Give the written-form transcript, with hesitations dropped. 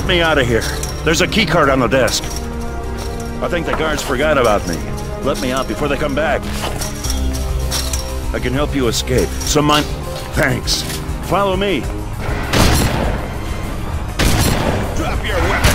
Get me out of here. There's a keycard on the desk. I think the guards forgot about me. Let me out before they come back. I can help you escape. Thanks. Follow me. Drop your weapon!